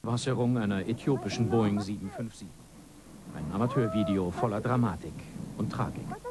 Wasserung einer äthiopischen Boeing 757. Ein Amateurvideo voller Dramatik und Tragik.